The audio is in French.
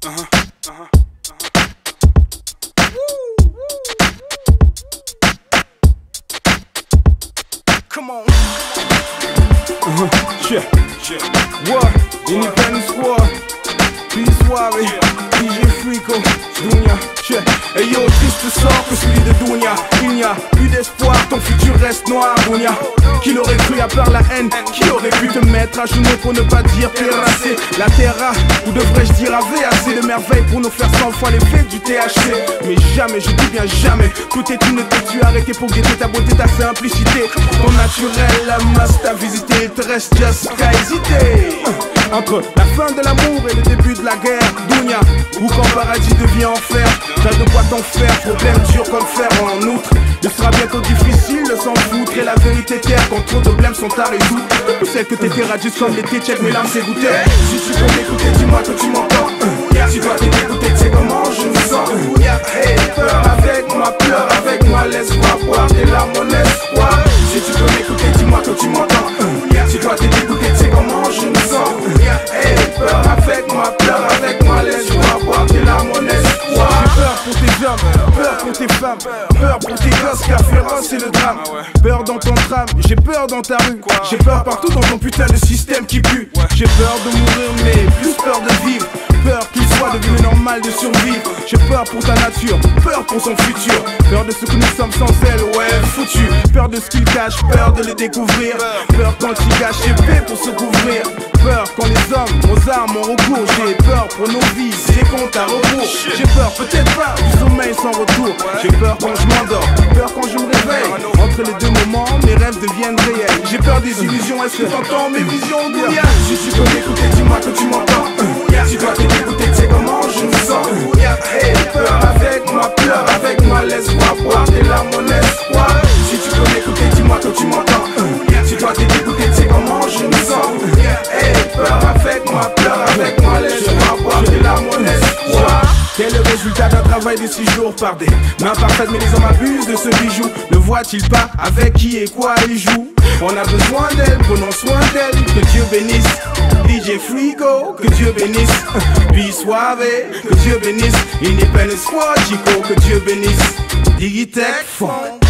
Come on. What? Independent Squad. P-Soirée. DJ Frico. Dounia. Hey yo, triste sort que celui de Dounia. Il n'y a plus d'espoir, ton futur reste noir, Dounia. Qui l'aurait cru à part la haine? Qui aurait pu te mettre à genoux pour ne pas dire terrasser? La terra, ou devrais-je dire avait assez de merveilles pour nous faire 100 fois l'effet du THC. Mais jamais, je dis bien jamais, tout est une tête, tu as arrêté pour guetter ta beauté, ta simplicité. Ton naturel, la masse t'a visité, il te reste just qu'à hésiter. Entre la fin de l'amour et le début de la guerre, Dounia, ou quand paradis devient enfer, t'as de quoi t'en faire, problème dur comme fer en outre. Il sera bientôt difficile de s'en foutre et la vérité terre quand trop de blèmes sont à résoudre. Depuis celle que t'étais radieuse comme l'été, check mes larmes s'égouttaient. Si tu peux m'écouter, dis-moi que tu m'entends. Si toi t'es dégoûté, tu sais comment je me sens. Hey, peur avec moi, pleure avec moi, laisse-moi boire tes larmes, mon espoir. Si tu peux m'écouter, dis-moi que tu m'entends. Si toi t'es dégoûté, tu sais comment je me sens. Hey, peur avec moi, pleure avec moi, laisse-moi boire tes larmes, mon espoir. J'ai peur pour tes hommes, peur pour tes femmes, peur pour tes gosses, car féroce c'est le drame. Peur dans ton tram, j'ai peur dans ta rue. J'ai peur partout dans ton putain de système qui pue. J'ai peur de mourir mais plus peur de vivre. Peur qu'il soit devenu normal de survivre. J'ai peur pour ta nature, peur pour son futur. Peur de ce que nous sommes sans elle, ouais, foutu. Peur de ce qu'il cache, peur de le découvrir. Peur quand il gâche épée pour se couvrir. Peur quand les hommes aux armes ont recours. J'ai peur pour nos vies, c'est compte à rebours. J'ai peur peut-être pas du sommeil sans retour. J'ai peur quand je m'endors, peur quand je me réveille. Entre les deux moments, mes rêves deviennent réels. J'ai peur des illusions, est-ce que t'entends mes visions, Dounia? Si tu peux m'écouter, dis-moi que tu m'entends. Si toi t'es dégoûté, tu sais comment je me sens. Hey, peur avec moi, pleure avec moi, laisse-moi boire tes larmes, mon espoir. Si tu peux m'écouter, dis-moi que tu m'entends. Si toi t'es dégoûté, tu sais comment je me sens. Hey, peur avec moi, pleure avec moi, laisse-moi boire tes larmes, mon espoir. Quel est le résultat d'un travail de 6 jours par des mains parfaites, mais les hommes abusent de ce bijou. Ne voit-il pas avec qui et quoi ils jouent? On a besoin d'elle, prenons soin d'elle. Que Dieu bénisse DJ Frico, que Dieu bénisse P-Soirée, que Dieu bénisse Independent Squad, Chico, que Dieu bénisse Digitech Funk.